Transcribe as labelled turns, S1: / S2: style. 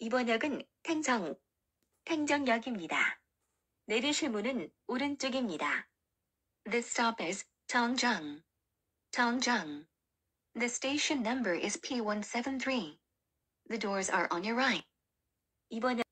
S1: 이번 역은 탱정역입니다. 내리실 문은 오른쪽입니다. This stop is Tongzheng. Tongzheng. The station number is P173. The doors are on your right. 이번